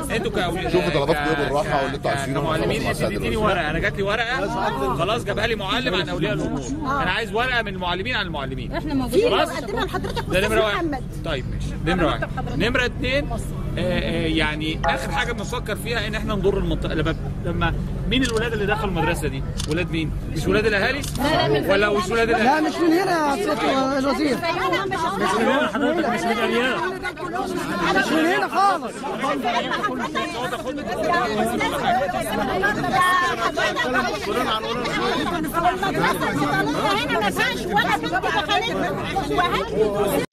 انتوا كاولياء شوفوا طلباتكم ايه بالراحه واللي انتوا عايزينه. كمعلمين انت تديني ورقه، انا جات لي ورقه خلاص جابها لي معلم عن اولياء الامور، انا عايز ورقه من المعلمين عن المعلمين. احنا موجودين خلاص قدمنا لحضرتك ده استاذ محمد. طيب ماشي، نمره واحد. نمره اثنين يعني اخر حاجه بنفكر فيها ان احنا نضر المنطقه. لما مين الولاد اللي دخلوا المدرسه دي؟ ولاد مين؟ مش ولاد الاهالي؟ ولا مش ولاد الاهالي؟ لا مش من هنا يا سياده الوزير، مش من هنا حضرتك، مش من الارياف، مش من هنا خالص. هنا ما فيهاش ولا بنت دخلت.